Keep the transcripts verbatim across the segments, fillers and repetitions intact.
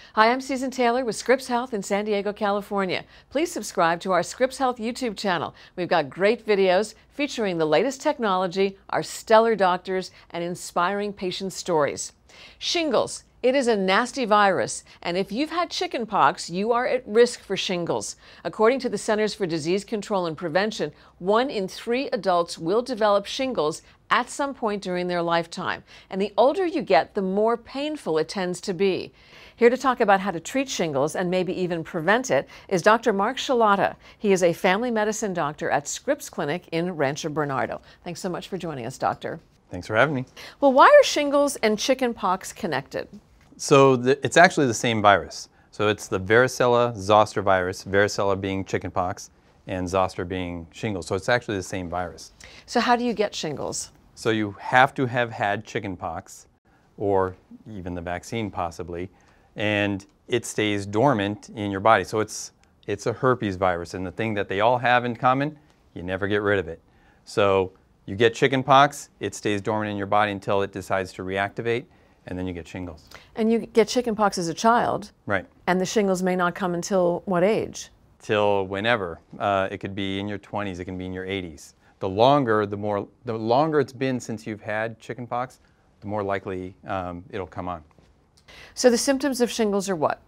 Hi, I'm Susan Taylor with Scripps Health in San Diego, California. Please subscribe to our Scripps Health YouTube channel. We've got great videos featuring the latest technology, our stellar doctors, and inspiring patient stories. Shingles. It is a nasty virus, and if you've had chickenpox, you are at risk for shingles. According to the Centers for Disease Control and Prevention, one in three adults will develop shingles at some point during their lifetime. And the older you get, the more painful it tends to be. Here to talk about how to treat shingles and maybe even prevent it is Doctor Mark Shalauta. He is a family medicine doctor at Scripps Clinic in Rancho Bernardo. Thanks so much for joining us, doctor. Thanks for having me. Well, why are shingles and chickenpox connected? So the, it's actually the same virus. So it's the varicella zoster virus, varicella being chickenpox and zoster being shingles. So it's actually the same virus. So how do you get shingles? So you have to have had chickenpox or even the vaccine possibly, and it stays dormant in your body. So it's, it's a herpes virus, and the thing that they all have in common, you never get rid of it. So you get chickenpox, it stays dormant in your body until it decides to reactivate, and then you get shingles. And you get chickenpox as a child. Right. And the shingles may not come until what age? Till whenever. Uh, it could be in your twenties, it can be in your eighties. The longer, the more, the longer it's been since you've had chickenpox, the more likely um, it'll come on. So the symptoms of shingles are what?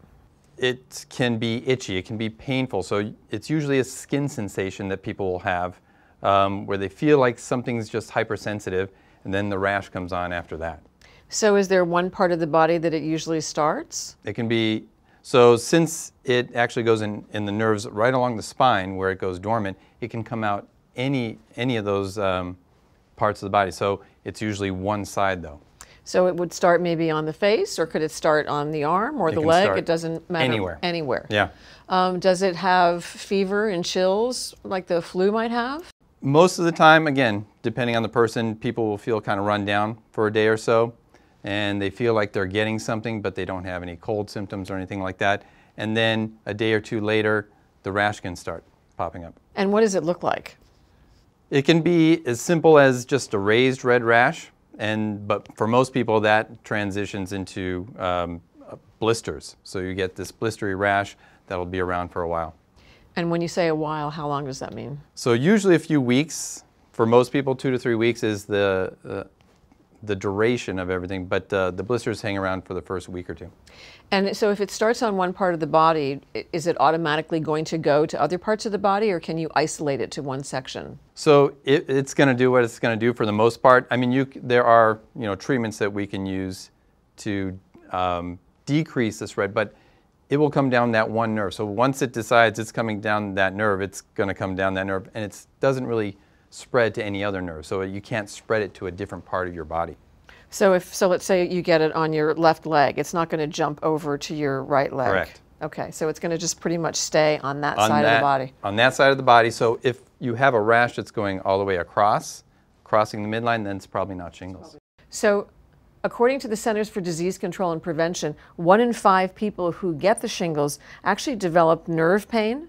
It can be itchy, it can be painful. So it's usually a skin sensation that people will have um, where they feel like something's just hypersensitive, and then the rash comes on after that. So is there one part of the body that it usually starts? It can be, so since it actually goes in, in the nerves right along the spine where it goes dormant, it can come out any, any of those um, parts of the body. So it's usually one side though. So it would start maybe on the face, or could it start on the arm or It the can leg? start It doesn't matter. Anywhere. Anywhere. Yeah. Um, does it have fever and chills like the flu might have? Most of the time, again, depending on the person, people will feel kind of run down for a day or so, and they feel like they're getting something, but they don't have any cold symptoms or anything like that. And then a day or two later, the rash can start popping up. And what does it look like? It can be as simple as just a raised red rash, and but for most people that transitions into um, blisters. So you get this blistery rash that'll be around for a while. And when you say a while, how long does that mean? So usually a few weeks. For most people, two to three weeks is the uh, the duration of everything, but uh, the blisters hang around for the first week or two. And so if it starts on one part of the body, is it automatically going to go to other parts of the body, or can you isolate it to one section? So it, it's going to do what it's going to do for the most part. I mean, you, there are you know treatments that we can use to um, decrease the spread, but it will come down that one nerve. So once it decides it's coming down that nerve, it's going to come down that nerve, and it doesn't really spread to any other nerve. So you can't spread it to a different part of your body. So if so, let's say you get it on your left leg, it's not going to jump over to your right leg. Correct. Okay, so it's going to just pretty much stay on that on side that, of the body. On that side of the body. So if you have a rash that's going all the way across, crossing the midline, then it's probably not shingles. So according to the Centers for Disease Control and Prevention, one in five people who get the shingles actually develop nerve pain.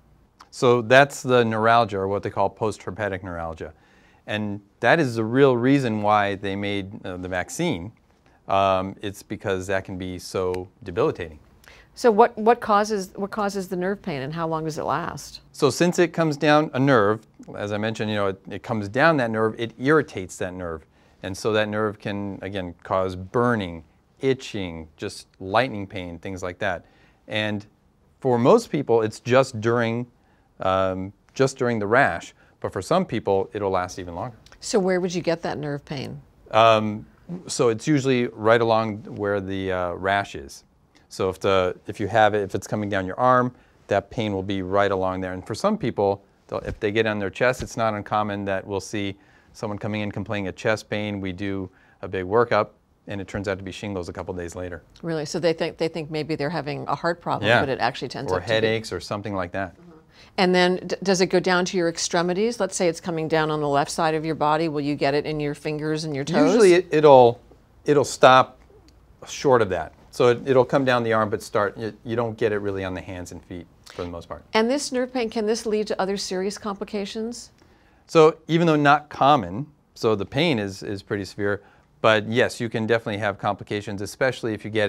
So that's the neuralgia, or what they call post-herpetic neuralgia. And that is the real reason why they made uh, the vaccine. Um, it's because that can be so debilitating. So what, what, causes, what causes the nerve pain, and how long does it last? So since it comes down a nerve, as I mentioned, you know, it, it comes down that nerve, it irritates that nerve. And so that nerve can, again, cause burning, itching, just lightning pain, things like that. And for most people, it's just during Um, just during the rash, but for some people it'll last even longer. So where would you get that nerve pain? Um, so it's usually right along where the uh, rash is. So if the if you have it, if it's coming down your arm, that pain will be right along there. And for some people, if they get on their chest, it's not uncommon that we'll see someone coming in complaining of chest pain. We do a big workup, and it turns out to be shingles a couple days later. Really? So they think they think maybe they're having a heart problem, Yeah. but it actually tends or out to be headaches or something like that. And then d does it go down to your extremities? Let's say it's coming down on the left side of your body. Will you get it in your fingers and your toes? Usually it, it'll, it'll stop short of that. So it, it'll come down the arm, but start, you, you don't get it really on the hands and feet for the most part. And this nerve pain, can this lead to other serious complications? So even though not common, so the pain is, is pretty severe, but yes, you can definitely have complications, especially if you get it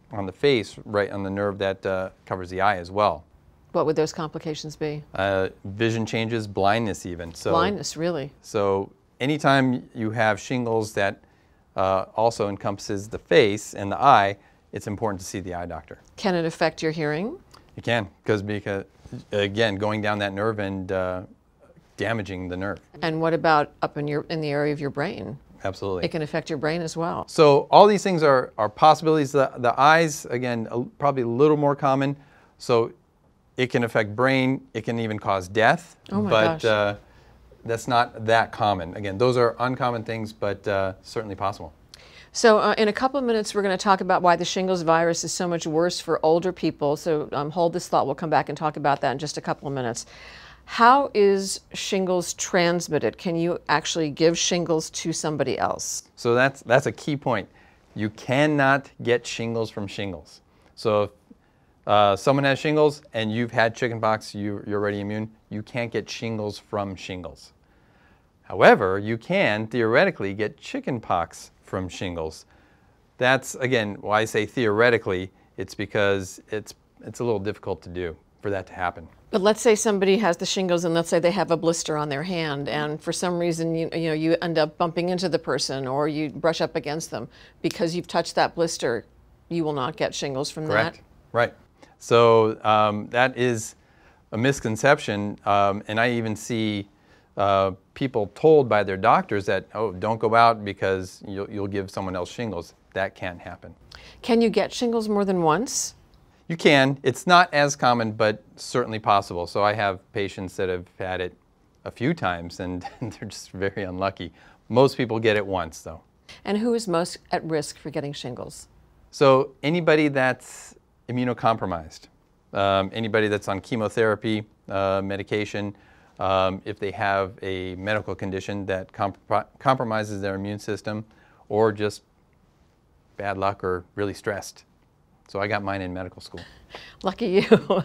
on the face, right on the nerve that uh, covers the eye as well. What would those complications be? Uh, vision changes, blindness even. So, blindness, really? So anytime you have shingles that uh, also encompasses the face and the eye, it's important to see the eye doctor. Can it affect your hearing? It can, because, because again, going down that nerve and uh, damaging the nerve. And what about up in your in the area of your brain? Absolutely. It can affect your brain as well. So all these things are, are possibilities. The, the eyes, again, a, probably a little more common. So it can affect brain. It can even cause death. Oh my but, gosh. Uh, that's not that common. Again, those are uncommon things, but uh, certainly possible. So uh, in a couple of minutes, we're going to talk about why the shingles virus is so much worse for older people. So um, hold this thought. We'll come back and talk about that in just a couple of minutes. How is shingles transmitted? Can you actually give shingles to somebody else? So that's, that's a key point. You cannot get shingles from shingles. So if uh, someone has shingles and you've had chickenpox, you, you're already immune, you can't get shingles from shingles. However, you can theoretically get chickenpox from shingles. That's, again, why I say theoretically, it's because it's, it's a little difficult to do for that to happen. But let's say somebody has the shingles and let's say they have a blister on their hand and for some reason you, you know, you end up bumping into the person or you brush up against them. Because you've touched that blister, you will not get shingles from Correct. that? Right. So um, that is a misconception, um, and I even see uh, people told by their doctors that, oh, don't go out because you'll, you'll give someone else shingles. That can't happen. Can you get shingles more than once? You can. It's not as common, but certainly possible. So I have patients that have had it a few times, and they're just very unlucky. Most people get it once, though. And who is most at risk for getting shingles? So anybody that's immunocompromised, um, anybody that's on chemotherapy, uh, medication, um, if they have a medical condition that comp compromises their immune system, or just bad luck or really stressed. So I got mine in medical school. Lucky you.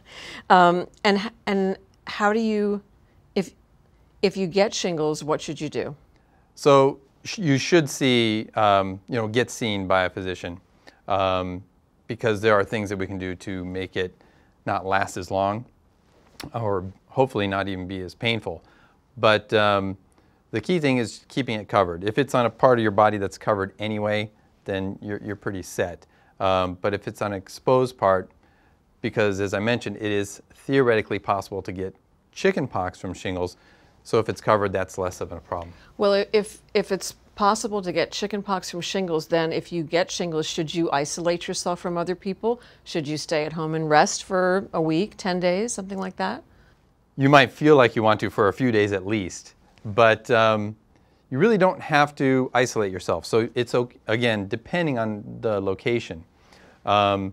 um, and and how do you, if if you get shingles, what should you do? So sh you should see, um, you know, get seen by a physician, um, because there are things that we can do to make it not last as long, or hopefully not even be as painful. But um, the key thing is keeping it covered. If it's on a part of your body that's covered anyway, then you're, you're pretty set. Um, but if it's on an exposed part, because as I mentioned, it is theoretically possible to get chickenpox from shingles, so if it's covered, that's less of a problem. Well, if, if it's possible to get chickenpox from shingles, then if you get shingles, should you isolate yourself from other people? Should you stay at home and rest for a week, ten days, something like that? You might feel like you want to for a few days at least, but um, you really don't have to isolate yourself. So it's, again, depending on the location. Um,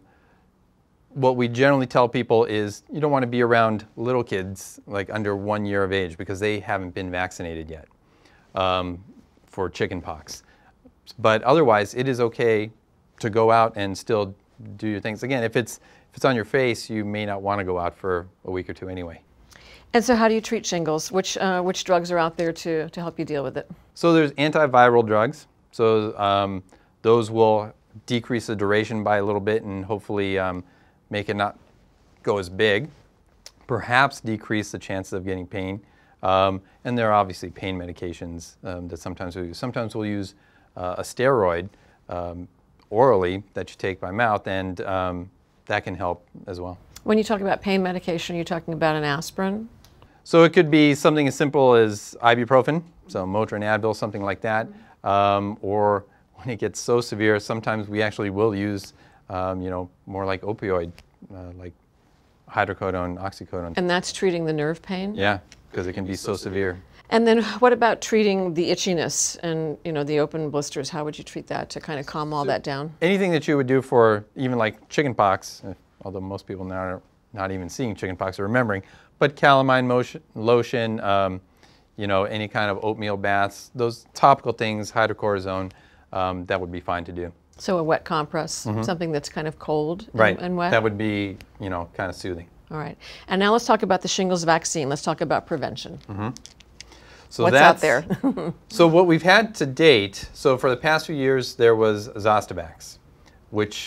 what we generally tell people is you don't want to be around little kids like under one year of age because they haven't been vaccinated yet um, for chickenpox. But otherwise, it is okay to go out and still do your things. Again, if it's, if it's on your face, you may not want to go out for a week or two anyway. And so how do you treat shingles? Which, uh, which drugs are out there to, to help you deal with it? So there's antiviral drugs. So um, those will decrease the duration by a little bit and hopefully um, make it not go as big. Perhaps decrease the chances of getting pain. Um, and there are obviously pain medications um, that sometimes we use. Sometimes we'll use uh, a steroid um, orally that you take by mouth, and um, that can help as well. When you talk about pain medication, you're talking about an aspirin? So it could be something as simple as ibuprofen, so Motrin, Advil, something like that. Um, or when it gets so severe, sometimes we actually will use, um, you know, more like opioid, uh, like hydrocodone, oxycodone. And that's treating the nerve pain? Yeah, because it can be so severe. And then what about treating the itchiness and, you know, the open blisters? How would you treat that to kind of calm all that down? Anything that you would do for even like chickenpox, although most people now are not even seeing chickenpox or remembering, but calamine motion, lotion, um, you know, any kind of oatmeal baths, those topical things, hydrocortisone, um, that would be fine to do. So a wet compress, mm-hmm. something that's kind of cold and, right. and wet? That would be, you know, kind of soothing. All right. And now let's talk about the shingles vaccine. Let's talk about prevention. Mm-hmm. So What's that's, out there? So what we've had to date, so for the past few years, there was Zostavax, which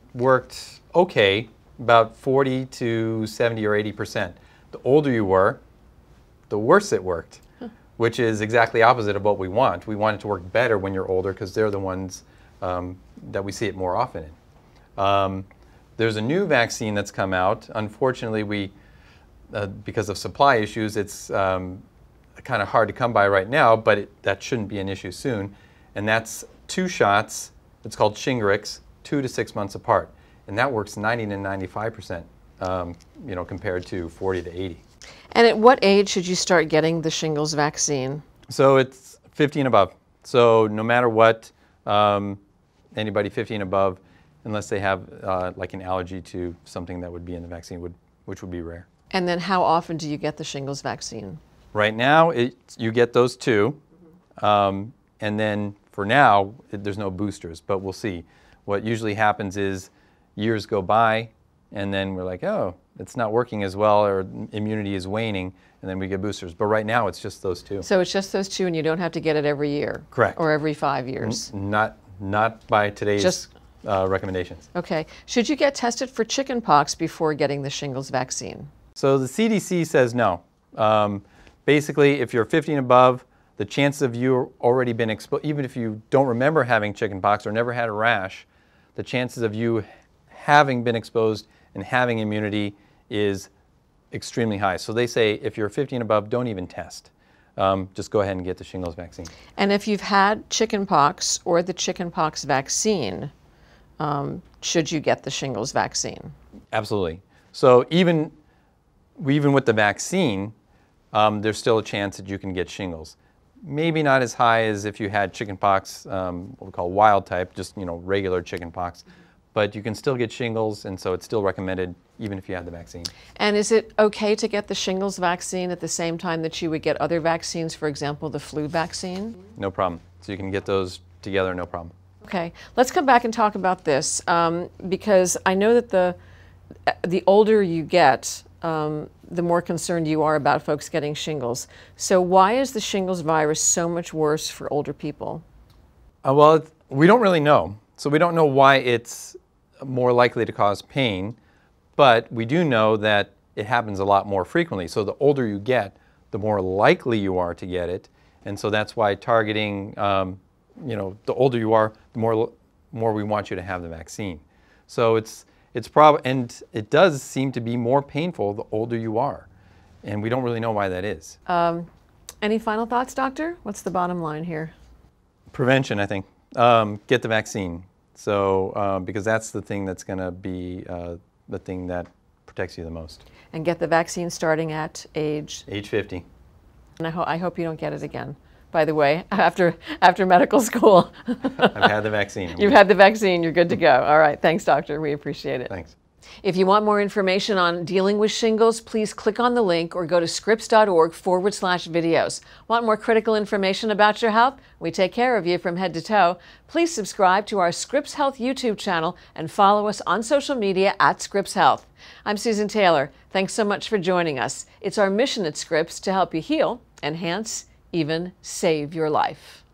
worked okay, about forty to seventy or eighty percent. The older you were, the worse it worked, huh. which is exactly opposite of what we want. We want it to work better when you're older because they're the ones um, that we see it more often in. Um, there's a new vaccine that's come out. Unfortunately, we, uh, because of supply issues, it's um, kind of hard to come by right now, but it, that shouldn't be an issue soon. And that's two shots. It's called Shingles, two to six months apart. And that works ninety to ninety-five percent, um, you know, compared to forty to eighty. And at what age should you start getting the shingles vaccine? So it's fifteen above. So no matter what, um, anybody fifteen above, unless they have uh, like an allergy to something that would be in the vaccine, would, which would be rare. And then how often do you get the shingles vaccine? Right now, it, you get those two. Mm-hmm. um, and then for now, it, there's no boosters, but we'll see. What usually happens is years go by, and then we're like, oh, it's not working as well, or immunity is waning, and then we get boosters. But right now, it's just those two. So it's just those two, and you don't have to get it every year? Correct. Or every five years? N not, not by today's just, uh, recommendations. Okay. Should you get tested for chicken pox before getting the shingles vaccine? So the C D C says no. Um, basically, if you're fifteen above, the chances of you already been exposed, even if you don't remember having chicken pox or never had a rash, the chances of you having been exposed and having immunity is extremely high. So they say if you're fifteen above, don't even test. Um, just go ahead and get the shingles vaccine. And if you've had chicken pox or the chicken pox vaccine, um, should you get the shingles vaccine? Absolutely. So even, even with the vaccine, um, there's still a chance that you can get shingles. Maybe not as high as if you had chicken pox, um, what we call wild type, just you know regular chicken pox. But you can still get shingles, and so it's still recommended even if you had the vaccine. And is it okay to get the shingles vaccine at the same time that you would get other vaccines, for example, the flu vaccine? No problem. So you can get those together, no problem. Okay, let's come back and talk about this, um, because I know that the, the older you get, um, the more concerned you are about folks getting shingles. So why is the shingles virus so much worse for older people? Uh, well, it's, we don't really know. So we don't know why it's more likely to cause pain, but we do know that it happens a lot more frequently. So the older you get, the more likely you are to get it. And so that's why targeting, um, you know, the older you are, the more, more we want you to have the vaccine. So it's, it's prob- and it does seem to be more painful the older you are. And we don't really know why that is. Um, any final thoughts, doctor? What's the bottom line here? Prevention, I think. Um, get the vaccine. So, uh, because that's the thing that's going to be uh, the thing that protects you the most. And get the vaccine starting at age? Age fifty. And I, ho I hope you don't get it again, by the way, after, after medical school. I've had the vaccine. You've had the vaccine. You're good to go. All right. Thanks, doctor. We appreciate it. Thanks. If you want more information on dealing with shingles, please click on the link or go to scripps.org forward slash videos. Want more critical information about your health? We take care of you from head to toe. Please subscribe to our Scripps Health YouTube channel and follow us on social media at Scripps Health. I'm Susan Taylor. Thanks so much for joining us. It's our mission at Scripps to help you heal, enhance, even save your life.